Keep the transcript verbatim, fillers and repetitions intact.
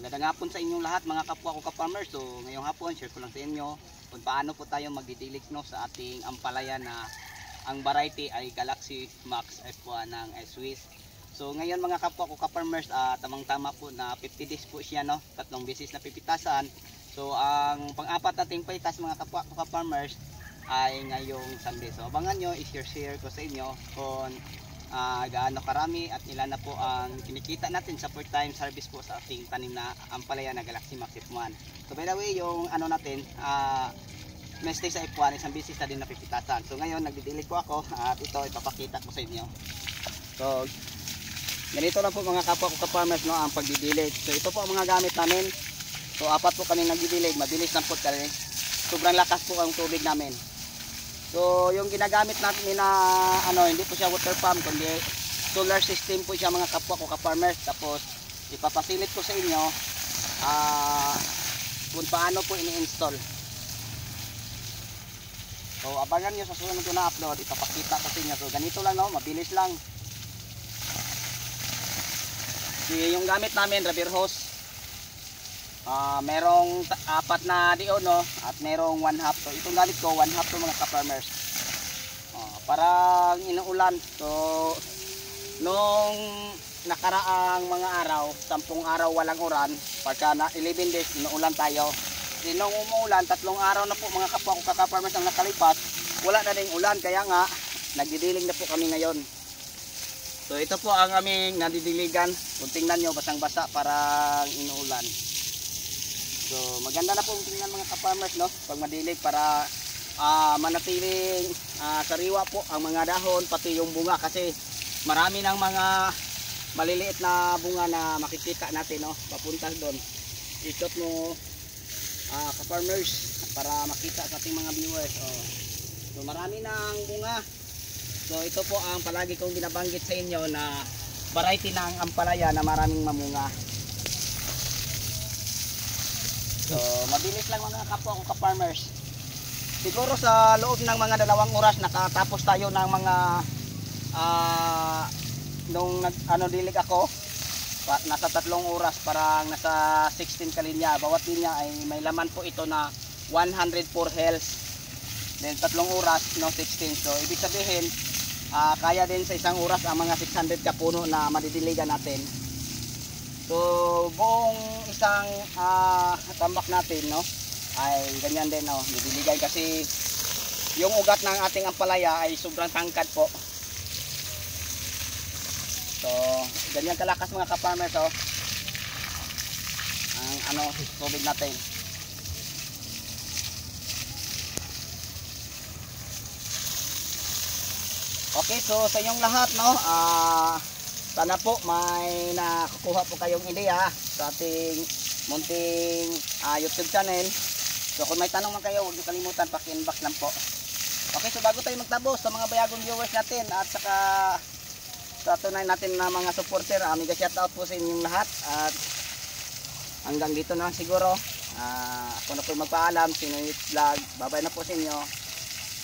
Magandang hapon sa inyong lahat mga kapwa ko ka-farmers. So ngayong hapon share ko lang sa inyo kung paano po tayo magdidilig no sa ating ampalaya na ang variety ay Galaxy Max F one ng Swiss. So ngayon mga kapwa ko ka-farmers, uh, tamang-tama po na fifty days po siya no, tatlong beses na pipitasan. So ang pang-apat nating pitas mga kapwa ko ka-farmers ay ngayong Sunday. So abangan nyo, i-share ko sa inyo kung uh, gaano karami at ilan na po ang kinikita natin sa per time service po sa ating tanim na ampalaya na Galaxy Max F one. So by the way, yung ano natin, uh, meste sa F one, isang bisis na din na pipitasan. So ngayon nagdidilig po ako at ito ipapakita ko sa inyo. So ganito lang po mga kapwa ko ka-farmers no, ang pagdidilig. So ito po ang mga gamit namin. So apat po kami nagdidilig, mabilis lang po kami. Sobrang lakas po ang tubig namin. So yung ginagamit natin na ano, hindi po siya water pump kundi solar system po siya mga kapwa ko ka-farmers. Tapos ipapasilit ko sa inyo uh, kung paano po ini-install. So abangan nyo sa susunod ko na upload, ipapakita ko sa inyo. So ganito lang no, mabilis lang. So, yung gamit namin rubber hose. Uh, merong apat na diyon no, at merong one half. So itong gamit ko one half to mga ka-farmers. Uh, parang inuulan. So nung nakaraang mga araw, sampung araw walang uran, pagka na eleven days inuulan tayo. Kasi nung umuulan, tatlong araw na po mga kapwa ko ka-farmers ang nakalipas, wala na ding ulan, kaya nga nagdidilig na po kami ngayon. So ito po ang aming nadidiligan. Kung tingnan nyo, basang-basa parang inuulan. So maganda na po tingnan mga ka-farmers no, pag madilig para uh, manatiling uh, sariwa po ang mga dahon pati yung bunga, kasi marami ng mga maliliit na bunga na makikita natin no, papunta doon. Ikot mo uh, ka-farmers para makita sa ating mga viewers. Oh. So marami ng bunga. So ito po ang palagi kong binabanggit sa inyo na variety ng ampalaya na maraming mamunga. So mabilis lang mga kapwa ko ka-farmers. Siguro sa loob ng mga dalawang oras nakatapos tayo ng mga uh, nung nag, ano dilig ako, pa, nasa tatlong oras, parang nasa sixteen kalinya. Bawat linya ay may laman po ito na one hundred four hells. Then tatlong oras no, sixteen. So ibig sabihin uh, kaya din sa isang oras ang mga six hundred kapuno na madidiligan natin. So buong isang uh, tambak natin no ay ganyan din no, didiligan kasi yung ugat ng ating ampalaya ay sobrang tangkad po. So ganyan kalakas mga ka-farmers oh, ang ano tubig natin. Okay, so sa inyong lahat no, ah uh, sana po may nakukuha po kayong ideya sa ating munting uh, YouTube channel. So kung may tanong man kayo, huwag niyo kalimutan, paki-inbox lang po. Okay, so bago tayo magtabos sa mga bayagong viewers natin at saka sa tunay natin na mga supporter, uh, mega shoutout po sa inyong lahat. At hanggang dito na siguro. Uh, ako na po magpaalam, Sinuit Vlog. Bye bye na po sa inyo.